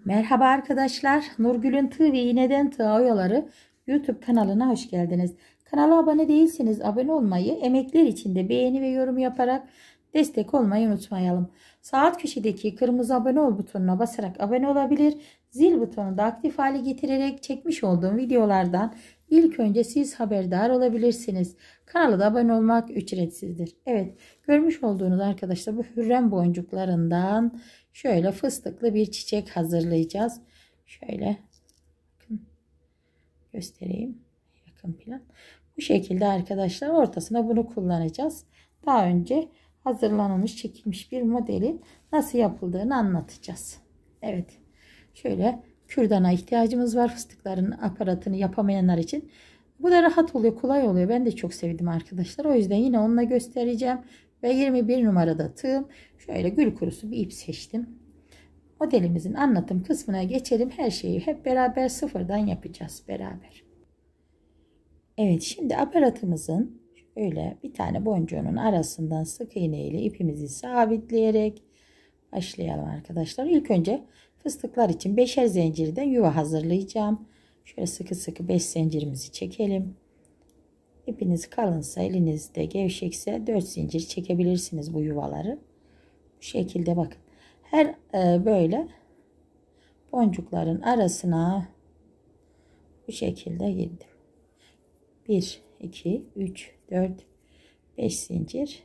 Merhaba arkadaşlar. Nurgül'ün Tığ ve İğneden Tığ Oyaları YouTube kanalına hoş geldiniz. Kanala abone değilseniz abone olmayı, emekler için de beğeni ve yorum yaparak destek olmayı unutmayalım. Sağ alt köşedeki kırmızı abone ol butonuna basarak abone olabilir. Zil butonunu da aktif hale getirerek çekmiş olduğum videolardan ilk önce siz haberdar olabilirsiniz. Kanala da abone olmak ücretsizdir. Evet, görmüş olduğunuz arkadaşlar bu hürrem boncuklarından şöyle fıstıklı bir çiçek hazırlayacağız. Şöyle bakın, göstereyim yakın plan. Bu şekilde arkadaşlar ortasına bunu kullanacağız. Daha önce hazırlanmış çekilmiş bir modelin nasıl yapıldığını anlatacağız. Evet. Şöyle kürdana ihtiyacımız var fıstıkların aparatını yapamayanlar için. Bu da rahat oluyor, kolay oluyor. Ben de çok sevdim arkadaşlar. O yüzden yine onunla göstereceğim. Ve 21 numarada tığım. Şöyle gül kurusu bir ip seçtim. Modelimizin anlatım kısmına geçelim. Her şeyi hep beraber sıfırdan yapacağız beraber. Evet, şimdi aparatımızın şöyle bir tane boncuğunun arasından sık iğne ile ipimizi sabitleyerek başlayalım arkadaşlar. İlk önce fıstıklar için 5'er zincirden yuva hazırlayacağım. Şöyle sıkı sıkı 5 zincirimizi çekelim. İpiniz kalınsa, elinizde gevşekse 4 zincir çekebilirsiniz bu yuvaları. Bu şekilde bakın. Her böyle boncukların arasına bu şekilde girdim. 1, 2, 3, 4, 5 zincir.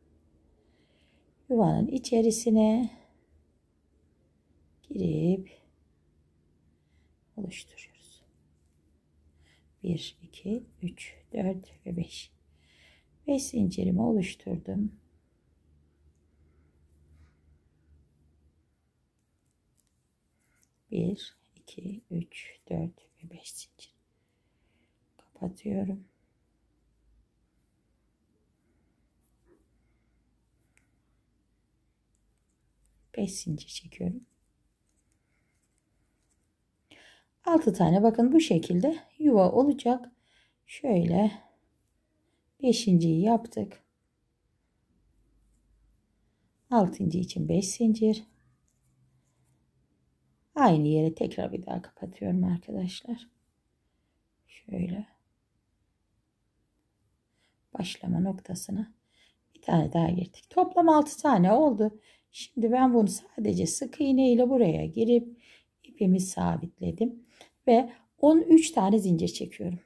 Yuvanın içerisine girip oluşturuyoruz. 1, 2, 3, 4 ve 5. 5 zincirimi oluşturdum. Bir, 2, 3, 4 ve 5 zincir. Kapatıyorum. Beş zincir çekiyorum. 6 tane bakın bu şekilde yuva olacak. Şöyle 5.'yi yaptık. 6. için 5 zincir. Aynı yere tekrar bir daha kapatıyorum arkadaşlar. Şöyle başlama noktasına bir tane daha girdik. Toplam 6 tane oldu. Şimdi ben bunu sadece sık iğne ile buraya girip ipimi sabitledim ve 13 tane zincir çekiyorum.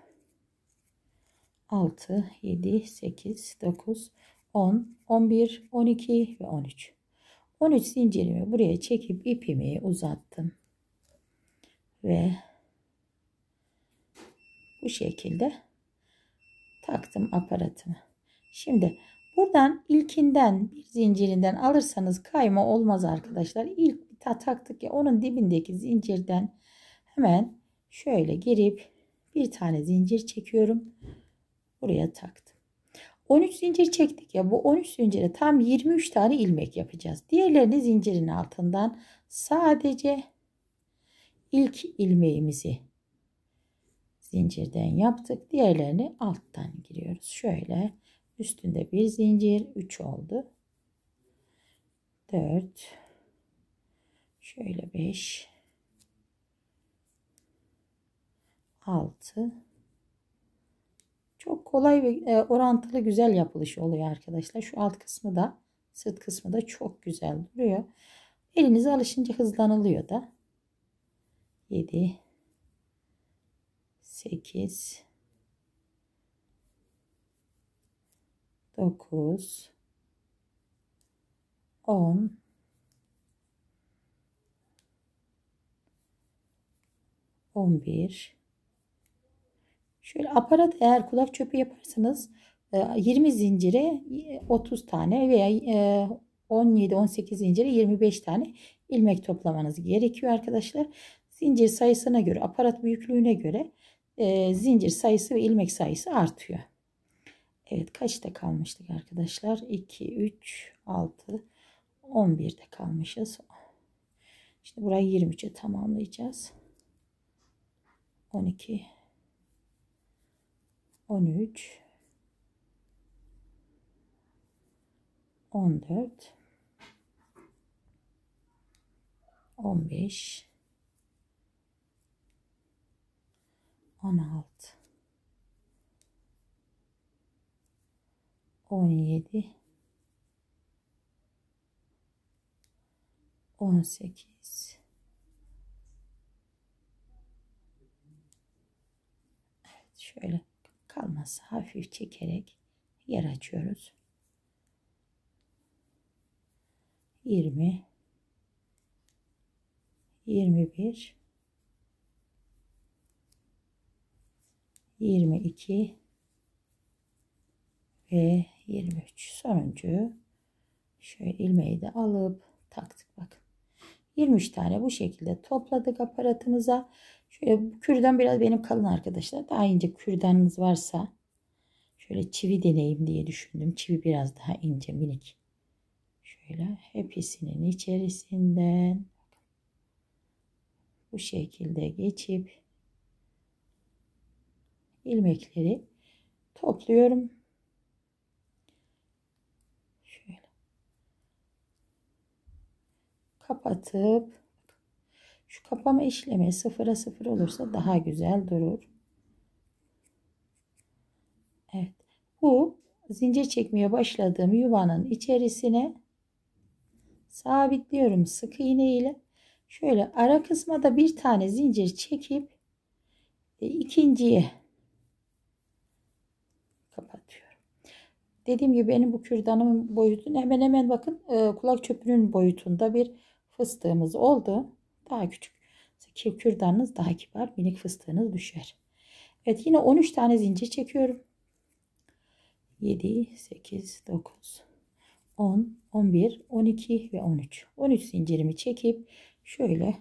6, 7, 8, 9, 10, 11, 12 ve 13. 13 zincirimi buraya çekip ipimi uzattım. Ve bu şekilde taktım aparatımı. Şimdi buradan ilkinden bir zincirinden alırsanız kayma olmaz arkadaşlar. İlk taktık ya, onun dibindeki zincirden hemen şöyle girip bir tane zincir çekiyorum. Buraya taktım. 13 zincir çektik ya, bu 13 zincire tam 23 tane ilmek yapacağız. Diğerlerini zincirin altından sadece ilk ilmeğimizi zincirden yaptık. Diğerlerini alttan giriyoruz. Şöyle üstünde bir zincir 3 oldu. 4 şöyle 5 6 çok kolay ve orantılı güzel yapılış oluyor arkadaşlar. Şu alt kısmı da sırt kısmı da çok güzel duruyor. Elinize alışınca hızlanılıyor da. 7 8 9 10 11 şöyle aparat eğer kulak çöpü yaparsanız 20 zincire 30 tane veya 17-18 zincire 25 tane ilmek toplamanız gerekiyor arkadaşlar. Zincir sayısına göre, aparat büyüklüğüne göre zincir sayısı ve ilmek sayısı artıyor. Evet, kaçta kalmıştık arkadaşlar? 2, 3, 6, 11'de kalmışız. Şimdi burayı 23'e tamamlayacağız. 12, 13, 14, 15, 16, 17, 18. Evet, şöyle kalmazsa hafif çekerek yer açıyoruz. 20, 21, 22 ve 23. Sonuncu şöyle ilmeği de alıp taktık. Bakın 23 tane bu şekilde topladık aparatımıza. Şöyle kürdan biraz benim kalın arkadaşlar. Daha ince kürdanınız varsa şöyle çivi deneyim diye düşündüm. Çivi biraz daha ince minik. Şöyle hepsinin içerisinden bu şekilde geçip ilmekleri topluyorum. Şöyle kapatıp şu kapama işlemi sıfıra sıfır olursa daha güzel durur. Evet. Bu zincir çekmeye başladığım yuvanın içerisine sabitliyorum sık iğne ile. Şöyle ara kısma da bir tane zincir çekip ikinciye kapatıyorum. Dediğim gibi benim bu kürdanımın boyutunu hemen hemen bakın kulak çöpünün boyutunda bir fıstığımız oldu. Daha küçük. Kürdanınız daha kibar, minik fıstığınız düşer. Evet, yine 13 tane zincir çekiyorum. 7, 8, 9, 10, 11, 12 ve 13. 13 zincirimi çekip şöyle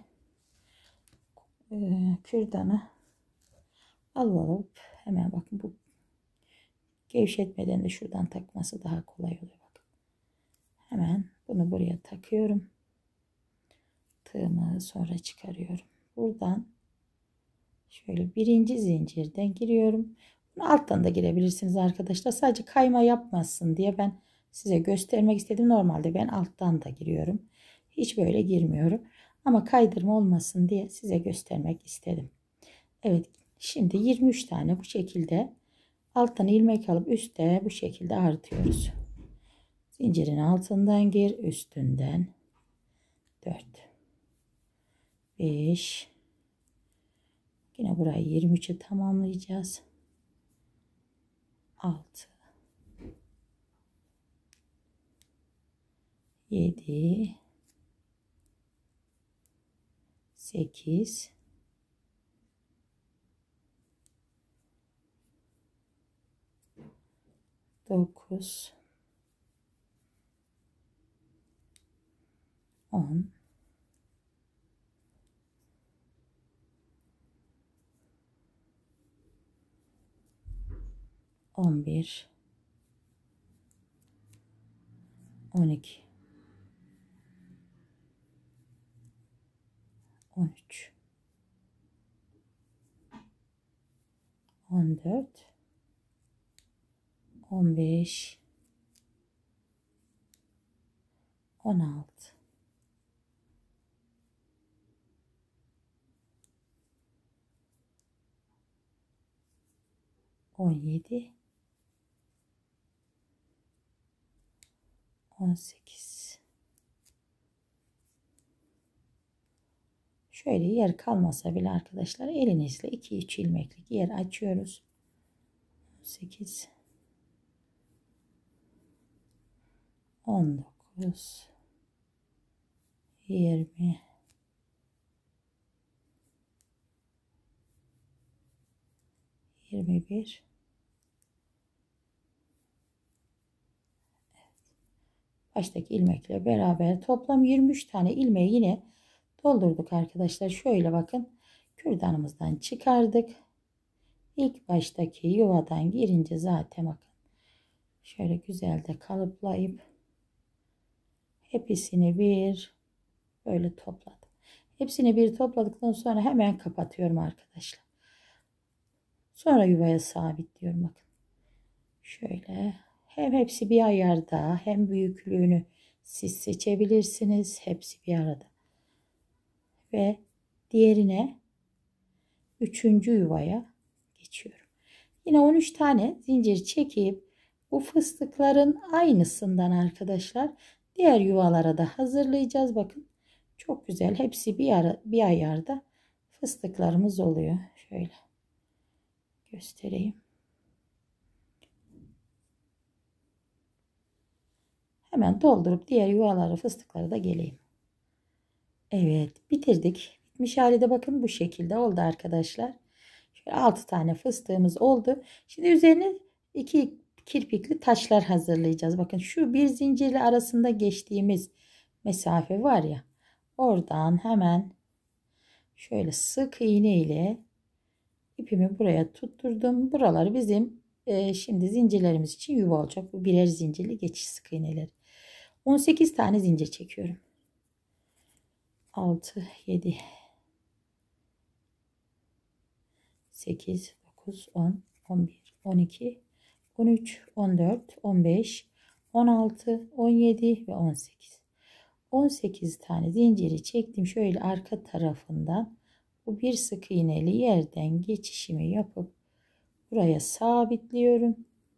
kürdanı alıp hemen bakın bu gevşetmeden de şuradan takması daha kolay oluyor. Bakın. Hemen bunu buraya takıyorum. Tığımı sonra çıkarıyorum. Buradan şöyle birinci zincirden giriyorum. Bunu alttan da girebilirsiniz arkadaşlar. Sadece kayma yapmasın diye ben size göstermek istedim. Normalde ben alttan da giriyorum. Hiç böyle girmiyorum. Ama kaydırma olmasın diye size göstermek istedim. Evet, şimdi 23 tane bu şekilde alttan ilmek alıp üstte bu şekilde artıyoruz. Zincirin altından gir, üstünden 4, 5, yine burayı 23'e tamamlayacağız. 6, 7, 8, 9, 10, 11, 12, 13, 14, 15, 16, 17, 18. Şöyle yer kalmasa bile arkadaşlar elinizle 2-3 ilmeklik yer açıyoruz. 18, 19, 20, 21, baştaki ilmekle beraber toplam 23 tane ilmeği yine doldurduk arkadaşlar. Şöyle bakın, kürdanımızdan çıkardık. İlk baştaki yuvadan girince zaten bakın şöyle güzel de kalıplayıp hepsini bir böyle topladım. Hepsini bir topladıktan sonra hemen kapatıyorum arkadaşlar. Sonra yuvaya sabitliyorum bakın. Şöyle hem hepsi bir ayarda hem büyüklüğünü siz seçebilirsiniz. Hepsi bir arada. Ve diğerine üçüncü yuvaya geçiyorum. Yine 13 tane zincir çekip bu fıstıkların aynısından arkadaşlar diğer yuvalara da hazırlayacağız. Bakın çok güzel, hepsi bir ayarda fıstıklarımız oluyor. Şöyle göstereyim. Hemen doldurup diğer yuvaları, fıstıkları da geleyim. Evet, bitirdik. Bitmiş hali de bakın bu şekilde oldu arkadaşlar. Şöyle 6 tane fıstığımız oldu. Şimdi üzerine 2 kirpikli taşlar hazırlayacağız. Bakın şu bir zincirli arasında geçtiğimiz mesafe var ya. Oradan hemen şöyle sık iğne ile ipimi buraya tutturdum. Buraları bizim şimdi zincirlerimiz için yuva olacak. Bu birer zincirli geçiş sık iğneleri. 18 tane zincir çekiyorum. 6, 7, 8, 9, 10, 11, 12, 13, 14, 15, 16, 17 ve 18. 18 tane zinciri çektim. Şöyle arka tarafından bu bir sık iğneli yerden geçişimi yapıp buraya sabitliyorum.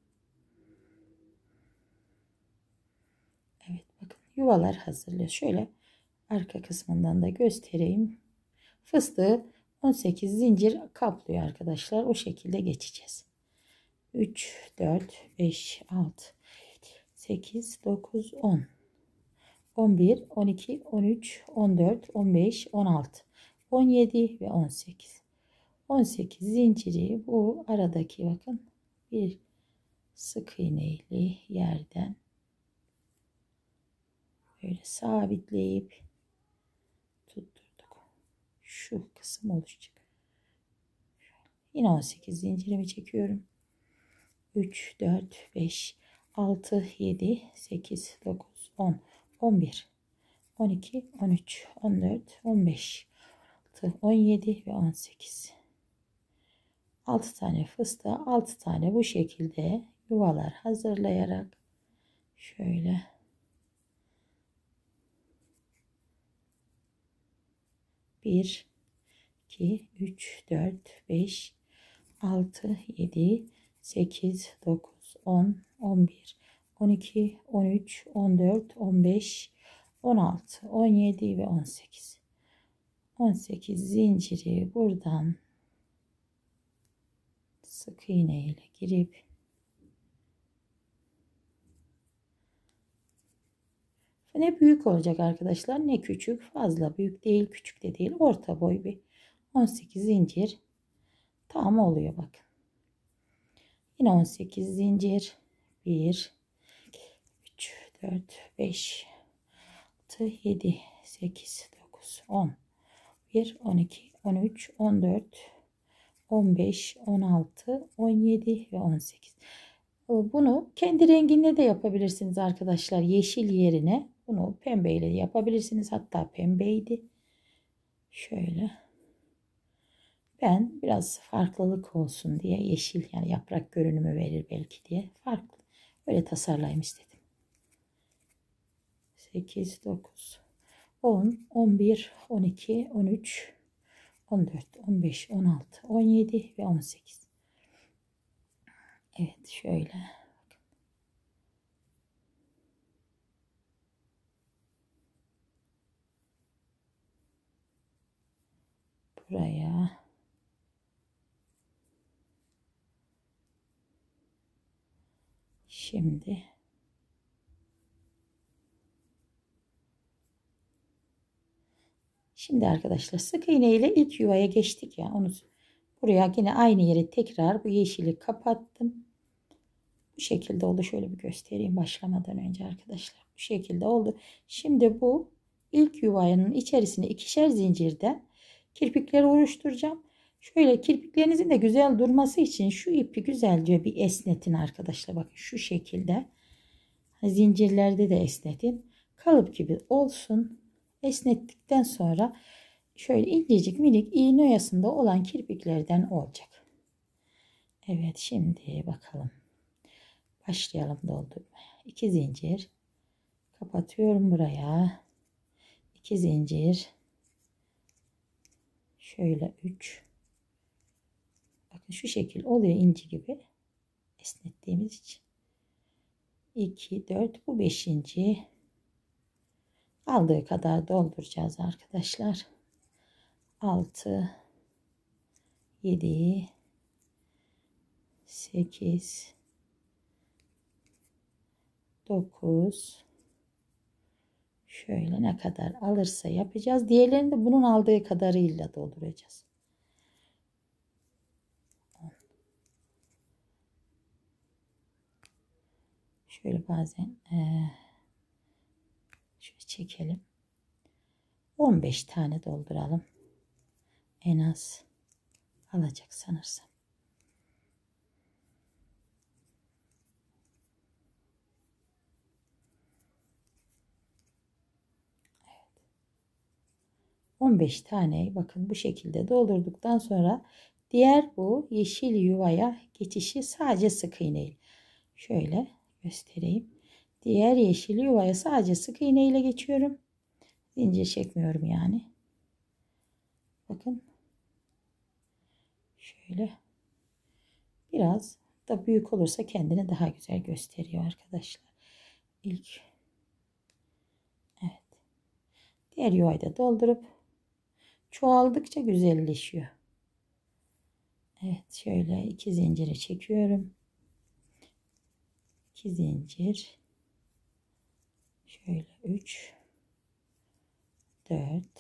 Evet, bakın yuvalar hazırlıyor. Şöyle arka kısmından da göstereyim. Fıstığı 18 zincir kaplıyor arkadaşlar. O şekilde geçeceğiz. 3, 4, 5, 6, 8, 9, 10, 11, 12, 13, 14, 15, 16, 17 ve 18. 18 zinciri bu aradaki bakın bir sık iğneli yerden böyle sabitleyip tutturduk. Şu kısım oluşacak. Yine 18 zincirimi çekiyorum. 3, 4, 5, 6, 7, 8, 9, 10, 11, 12, 13, 14, 15, 16, 17 ve 18. 6 tane fıstığa 6 tane bu şekilde yuvalar hazırlayarak şöyle bir, 2, 3, 4, 5, 6, 7, 8, 9, 10, 11, 12, 13, 14, 15, 16, 17 ve 18. 18 zinciri buradan sık iğne ile girip ne büyük olacak arkadaşlar ne küçük, fazla büyük değil küçük de değil, orta boy bir 18 zincir tam oluyor. Bakın yine 18 zincir 1, 3, 4, 5, 6, 7, 8, 9, 10, 1, 12, 13, 14, 15, 16, 17 ve 18. Bunu kendi renginde de yapabilirsiniz arkadaşlar. Yeşil yerine bunu pembeyle yapabilirsiniz. Hatta pembeydi. Şöyle. Ben biraz farklılık olsun diye yeşil, yani yaprak görünümü verir belki diye farklı öyle tasarlayayım istedim. 8, 9, 10, 11, 12, 13, 14, 15, 16, 17 ve 18. Evet şöyle. Buraya şimdi arkadaşlar sık iğne ile ilk yuvaya geçtik ya, onu buraya yine aynı yere tekrar bu yeşili kapattım. Bu şekilde oldu. Şöyle bir göstereyim başlamadan önce arkadaşlar. Bu şekilde oldu. Şimdi bu ilk yuvanın içerisine ikişer zincirden kirpikleri oluşturacağım. Şöyle kirpiklerinizin de güzel durması için şu ipi güzelce bir esnetin arkadaşlar. Bakın şu şekilde. Zincirlerde de esnetin. Kalıp gibi olsun. Esnettikten sonra şöyle incecik minik iğne oyasında olan kirpiklerden olacak. Evet şimdi bakalım. Başlayalım doldurmaya. 2 zincir kapatıyorum buraya. 2 zincir. Şöyle 3. Bakın Bakın şu şekil oluyor, inci gibi esnettiğimiz için. 2, 4, bu 5. Aldığı kadar dolduracağız arkadaşlar. 6, 7, 8, 9, şöyle ne kadar alırsa yapacağız. Diğerlerini de bunun aldığı kadarıyla dolduracağız. Şöyle bazen şöyle çekelim. 15 tane dolduralım. En az alacak sanırsam. Evet. 15 tane bakın bu şekilde doldurduktan sonra diğer bu yeşil yuvaya geçişi sadece sık iğneyle. Şöyle göstereyim. Diğer yeşil yuvaya sadece sık iğne ile geçiyorum. Zincir çekmiyorum yani. Bakın. Şöyle. Biraz da büyük olursa kendini daha güzel gösteriyor arkadaşlar. İlk. Evet. Diğer yuvayı da doldurup çoğaldıkça güzelleşiyor. Evet. Şöyle 2 zinciri çekiyorum. 2 zincir. Şöyle 3, 4,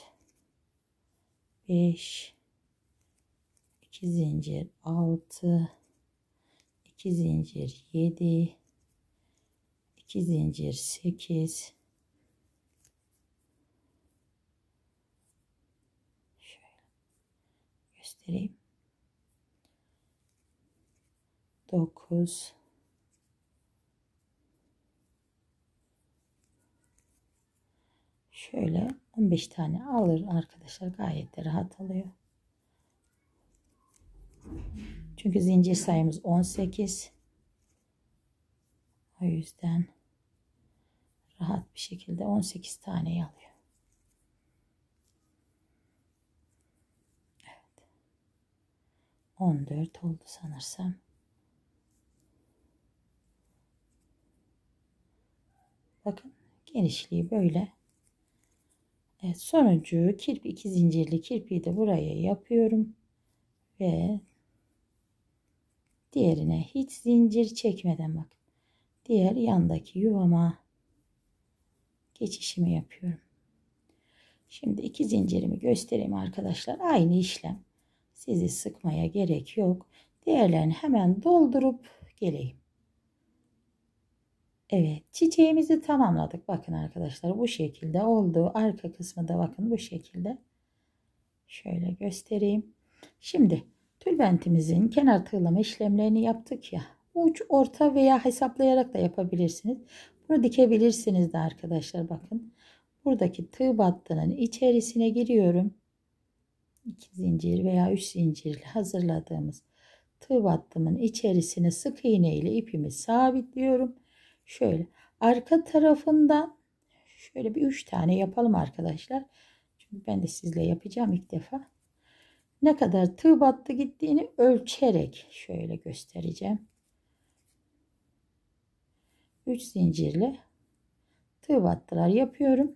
5, 2 zincir 6, 2 zincir 7, 2 zincir 8, şöyle göstereyim, 9, şöyle 15 tane alır arkadaşlar, gayet de rahat alıyor. Çünkü zincir sayımız 18. O yüzden rahat bir şekilde 18 taneyi alıyor. Evet. 14 oldu sanırsam. Bakın genişliği böyle. Evet, sonuncu kirpi, 2 zincirli kirpiği de buraya yapıyorum ve diğerine hiç zincir çekmeden bakın diğer yandaki yuvama geçişimi yapıyorum. Şimdi 2 zincirimi göstereyim arkadaşlar. Aynı işlem, sizi sıkmaya gerek yok. Diğerlerini hemen doldurup geleyim. Evet, çiçeğimizi tamamladık. Bakın arkadaşlar bu şekilde oldu. Arka kısmı da bakın bu şekilde. Şöyle göstereyim. Şimdi tülbentimizin kenar tığlama işlemlerini yaptık ya. Uç, orta veya hesaplayarak da yapabilirsiniz. Bunu dikebilirsiniz de arkadaşlar, bakın. Buradaki tığ battının içerisine giriyorum. 2 zincir veya 3 zincirle hazırladığımız tığ battımın içerisine sık iğne ile ipimi sabitliyorum. Şöyle arka tarafından şöyle bir 3 tane yapalım arkadaşlar. Çünkü ben de sizle yapacağım ilk defa. Ne kadar tığ battı gittiğini ölçerek şöyle göstereceğim. 3 zincirle tığ battılar yapıyorum.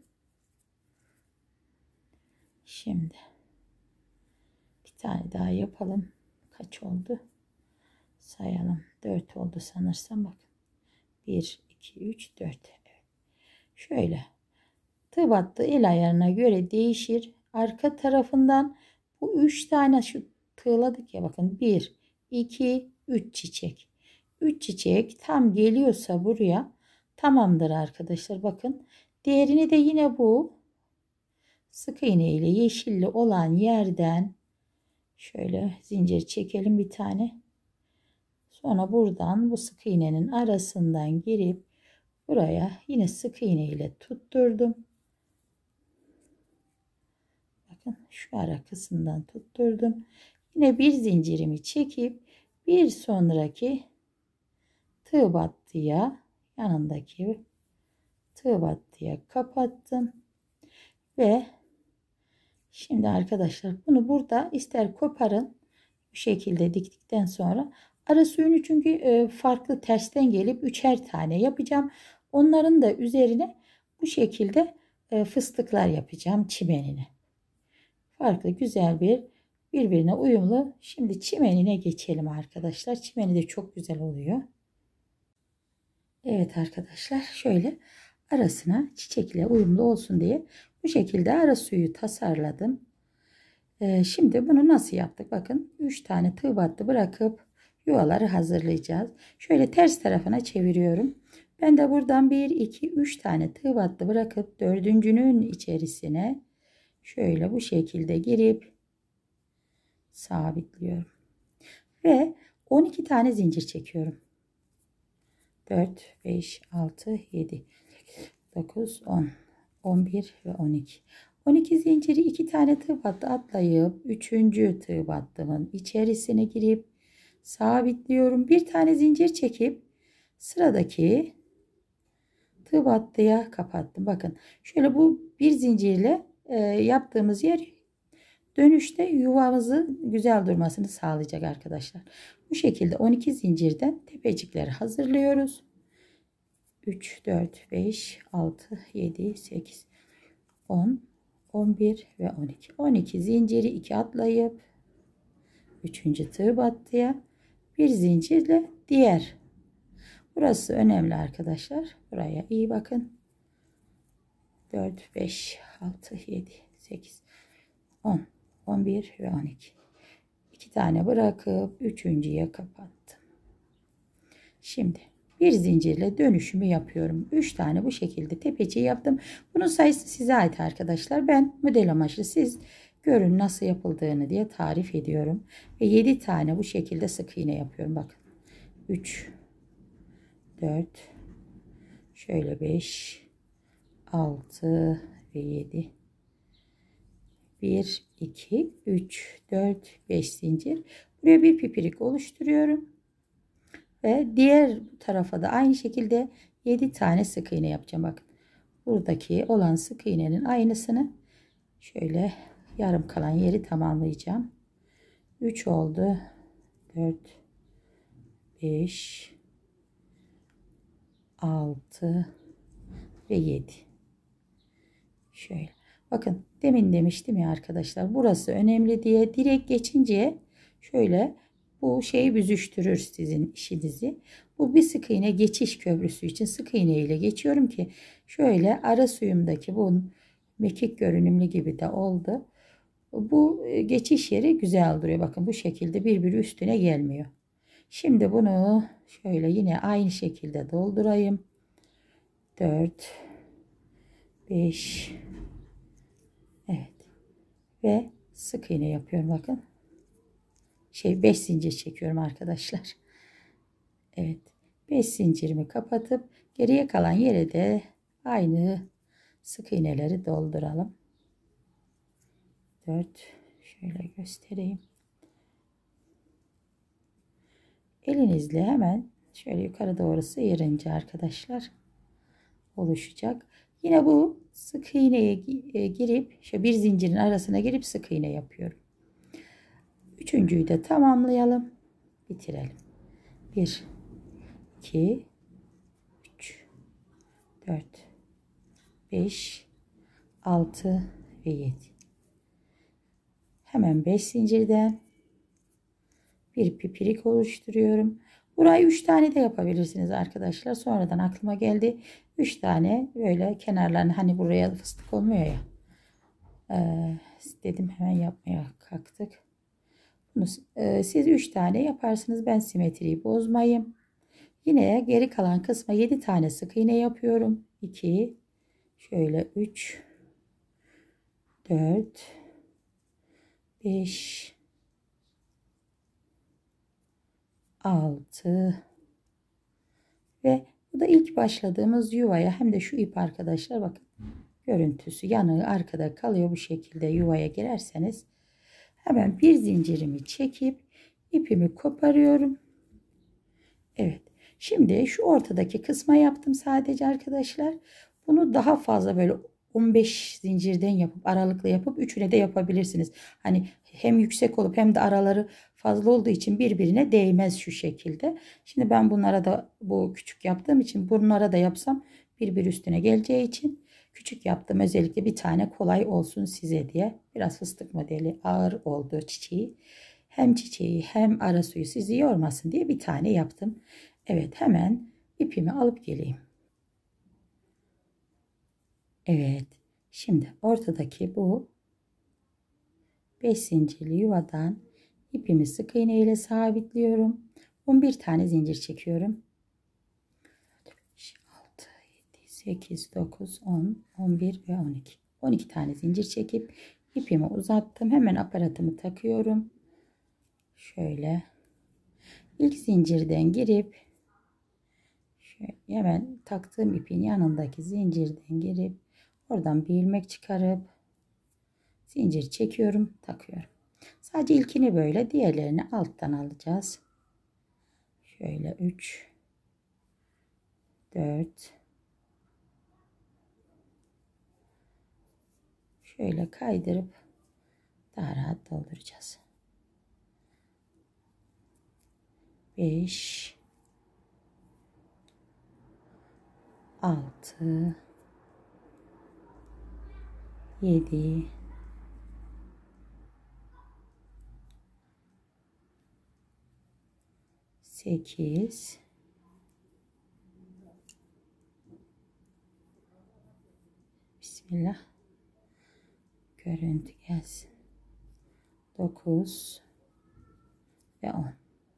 Şimdi bir tane daha yapalım. Kaç oldu? Sayalım. 4 oldu sanırsam, bakın. 1, 2, 3, 4. Evet. Şöyle tığ battı el ayarına göre değişir. Arka tarafından bu 3 tane şu tığladık ya, bakın. 1, 2, 3 çiçek. 3 çiçek tam geliyorsa buraya tamamdır arkadaşlar. Bakın diğerini de yine bu sık iğne ile yeşilli olan yerden şöyle zincir çekelim bir tane. Sonra buradan bu sık iğnenin arasından girip buraya yine sık iğne ile tutturdum. Bakın şu ara kısımdan tutturdum. Yine bir zincirimi çekip bir sonraki tığ battıya, yanındaki tığ battıya kapattım. Ve şimdi arkadaşlar bunu burada ister koparın, bu şekilde diktikten sonra ara suyunu, çünkü farklı tersten gelip üçer tane yapacağım. Onların da üzerine bu şekilde fıstıklar yapacağım çimenine. Farklı güzel bir, birbirine uyumlu. Şimdi çimenine geçelim arkadaşlar. Çimeni de çok güzel oluyor. Evet arkadaşlar, şöyle arasına çiçekle uyumlu olsun diye bu şekilde ara suyu tasarladım. Şimdi bunu nasıl yaptık? Bakın 3 tane tığ battı bırakıp yuvaları hazırlayacağız. Şöyle ters tarafına çeviriyorum. Ben de buradan 1, 2, 3 tane tığ battı bırakıp dördüncünün içerisine şöyle bu şekilde girip sabitliyorum. Ve 12 tane zincir çekiyorum. 4, 5, 6, 7, 9, 10, 11 ve 12. 12 zinciri 2 tane tığ battı atlayıp 3. tığ battımın içerisine girip sabitliyorum. Bir tane zincir çekip sıradaki tığ battıya kapattım. Bakın şöyle bu bir zincirle yaptığımız yer dönüşte yuvamızı güzel durmasını sağlayacak arkadaşlar. Bu şekilde 12 zincirden tepecikleri hazırlıyoruz. 3, 4, 5, 6, 7, 8, 10, 11 ve 12. 12 zinciri 2 atlayıp 3. tığ battıya bir zincirle diğer. Burası önemli arkadaşlar. Buraya iyi bakın. 4, 5, 6, 7, 8, 10, 11 ve 12. 2 tane bırakıp üçüncüye kapattım. Şimdi bir zincirle dönüşümü yapıyorum. 3 tane bu şekilde tepeci yaptım. Bunun sayısı size ait arkadaşlar. Ben model amaçlı, siz görün nasıl yapıldığını diye tarif ediyorum. Ve 7 tane bu şekilde sık iğne yapıyorum. Bakın 3, 4, şöyle 5, 6 ve 7. 1, 2, 3, 4, 5 zincir. Buraya bir pipirik oluşturuyorum. Ve diğer tarafa da aynı şekilde 7 tane sık iğne yapacağım. Bakın buradaki olan sık iğnenin aynısını şöyle yarım kalan yeri tamamlayacağım. 3 oldu. 4, 5, 6 ve 7. Şöyle. Bakın demin demiştim ya arkadaşlar, burası önemli diye, direkt geçince şöyle bu şeyi büzüştürür sizin işinizi. Bu bir sık iğne geçiş köprüsü için sık iğne ile geçiyorum ki şöyle ara suyumdaki bu mekik görünümlü gibi de oldu. Bu geçiş yeri güzel duruyor. Bakın bu şekilde birbiri üstüne gelmiyor. Şimdi bunu şöyle yine aynı şekilde doldurayım. 4, 5, evet, ve sık iğne yapıyorum. Bakın 5 zincir çekiyorum arkadaşlar. Evet, 5 zincirimi kapatıp geriye kalan yere de aynı sık iğneleri dolduralım. 4, şöyle göstereyim. Elinizle hemen şöyle yukarı doğru sıyırınca arkadaşlar oluşacak. Yine bu sık iğneye girip şöyle bir zincirin arasına girip sık iğne yapıyorum. Üçüncüyü de tamamlayalım. Bitirelim. 1, 2, 3, 4, 5, 6 ve 7. Hemen 5 zincirden bir pipirik oluşturuyorum. Burayı 3 tane de yapabilirsiniz arkadaşlar. Sonradan aklıma geldi. 3 tane böyle kenarlarını, hani buraya fıstık olmuyor ya. Dedim hemen yapmaya kalktık. Bunu siz 3 tane yaparsınız. Ben simetriyi bozmayayım. Yine geri kalan kısma 7 tane sık iğne yapıyorum. 2, şöyle 3, 4, 5, 6 ve bu da ilk başladığımız yuvaya, hem de şu ip arkadaşlar, bakın görüntüsü yanığı arkada kalıyor. Bu şekilde yuvaya girerseniz hemen bir zincirimi çekip ipimi koparıyorum. Evet, şimdi şu ortadaki kısma yaptım sadece arkadaşlar. Bunu daha fazla böyle 15 zincirden yapıp aralıklı yapıp üçüne de yapabilirsiniz. Hani hem yüksek olup hem de araları fazla olduğu için birbirine değmez şu şekilde. Şimdi ben bunlara da bu küçük yaptığım için bunlara da yapsam birbir üstüne geleceği için küçük yaptım. Özellikle bir tane kolay olsun size diye. Biraz fıstık modeli ağır oldu çiçeği. Hem çiçeği hem ara suyu sizi yormasın diye bir tane yaptım. Evet, hemen ipimi alıp geleyim. Evet. Şimdi ortadaki bu 5 zincirli yuvadan ipimi sık iğne ile sabitliyorum. 11 tane zincir çekiyorum. 6, 7, 8, 9, 10, 11 ve 12. 12 tane zincir çekip ipimi uzattım. Hemen aparatımı takıyorum. Şöyle ilk zincirden girip şöyle hemen taktığım ipin yanındaki zincirden girip oradan bir ilmek çıkarıp zincir çekiyorum, takıyorum. Sadece ilkini böyle, diğerlerini alttan alacağız. Şöyle 3, 4, şöyle kaydırıp daha rahat dolduracağız. 5, 6, 7, 8, görüntü gelsin. 9 ve 10.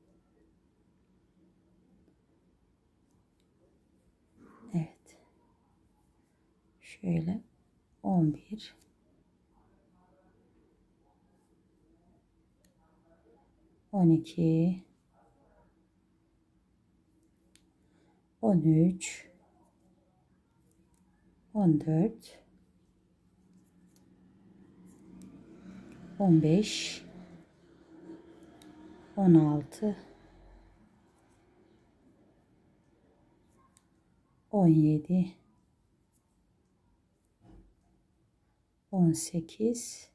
Evet. Şöyle 11, 12, 13, 14, 15, 16, 17, 18,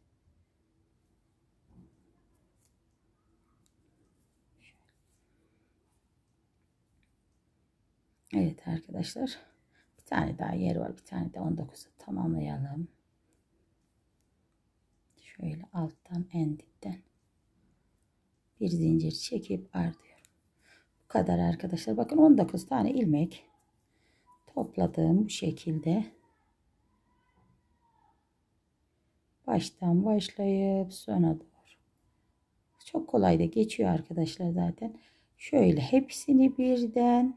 evet arkadaşlar, bir tane daha yer var, bir tane de 19'u tamamlayalım. Şöyle alttan, en dipten bir zincir çekip ardıyorum. Bu kadar arkadaşlar. Bakın 19 tane ilmek topladım bu şekilde. Baştan başlayıp sona doğru. Çok kolay da geçiyor arkadaşlar zaten. Şöyle hepsini birden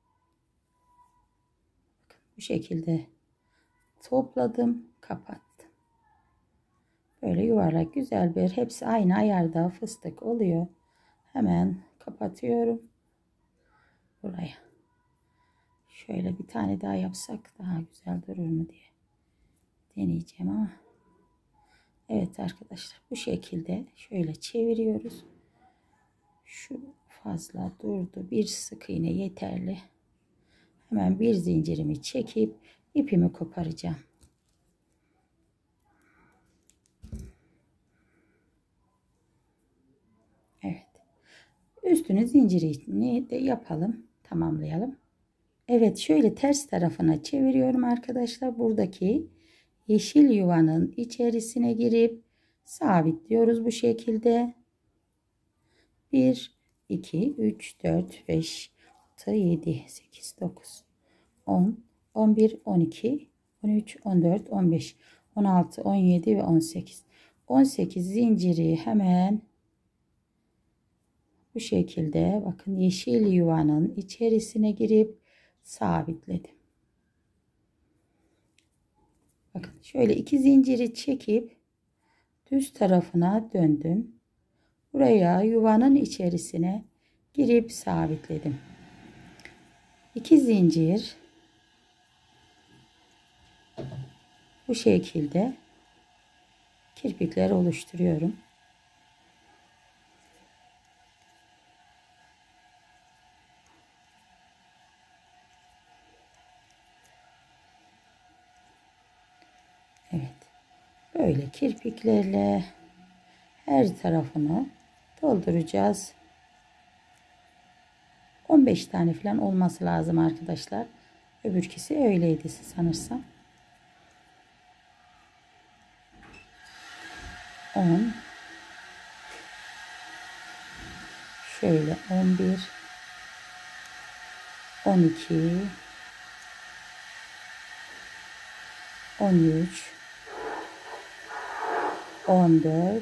bu şekilde topladım, kapattım. Böyle yuvarlak güzel bir, hepsi aynı ayarda fıstık oluyor. Hemen kapatıyorum buraya. Şöyle bir tane daha yapsak daha güzel durur mu diye deneyeceğim ama. Evet arkadaşlar, bu şekilde şöyle çeviriyoruz. Şu fazla durdu. Bir sık iğne yeterli. Hemen bir zincirimi çekip ipimi koparacağım. Evet. Üstünü zincirini de yapalım. Tamamlayalım. Evet, şöyle ters tarafına çeviriyorum arkadaşlar. Buradaki yeşil yuvanın içerisine girip sabitliyoruz bu şekilde. 1, 2, 3, 4, 5, 6, 7, 8, 9, 10, 11, 12, 13, 14, 15, 16, 17 ve 18. 18 zinciri hemen bu şekilde, bakın, yeşil yuvanın içerisine girip sabitledim. Bakın şöyle 2 zinciri çekip düz tarafına döndüm. Buraya yuvanın içerisine girip sabitledim. 2 zincir bu şekilde kirpikler oluşturuyorum. kirpiklerle her tarafını dolduracağız. 15 tane falan olması lazım arkadaşlar. Öbürkisi öyleydi sanırsam. 10, şöyle 11, 12, 13, 14.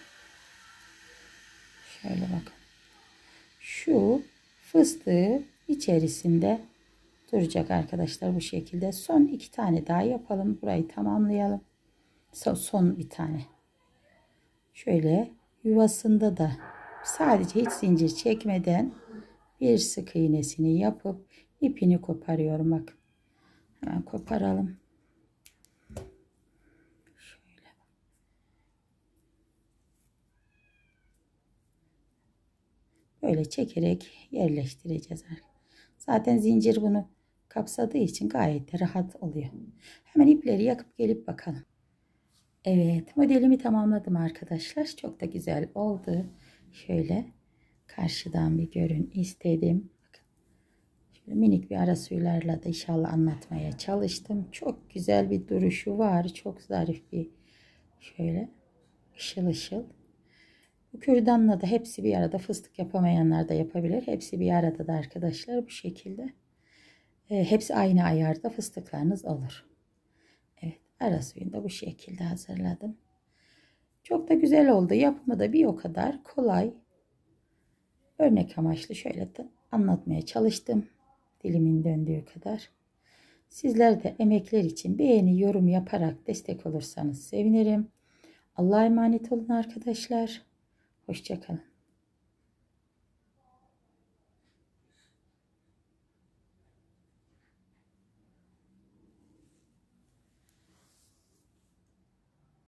Şöyle bakın. Şu fıstığı içerisinde duracak arkadaşlar bu şekilde. Son 2 tane daha yapalım. Burayı tamamlayalım. Son bir tane. Şöyle yuvasında da sadece hiç zincir çekmeden bir sık iğnesini yapıp ipini koparıyorum. Bak. Hemen koparalım. Şöyle. Böyle çekerek yerleştireceğiz. Zaten zincir bunu kapsadığı için gayet de rahat oluyor. Hemen ipleri yakıp gelip bakalım. Evet, modelimi tamamladım arkadaşlar. Çok da güzel oldu. Şöyle karşıdan bir görün istedim. Bakın. Şöyle minik bir ara suylarla da inşallah anlatmaya çalıştım. Çok güzel bir duruşu var. Çok zarif bir şöyle ışıl ışıl. Bu kürdanla da hepsi bir arada, fıstık yapamayanlar da yapabilir. Hepsi bir arada da arkadaşlar bu şekilde. Hepsi aynı ayarda fıstıklarınız olur. Evet, ara suyunu da bu şekilde hazırladım. Çok da güzel oldu. Yapımı da bir o kadar kolay. Örnek amaçlı şöyle de anlatmaya çalıştım. Dilimin döndüğü kadar. Sizler de emekler için beğeni, yorum yaparak destek olursanız sevinirim. Allah'a emanet olun arkadaşlar. Hoşça kalın.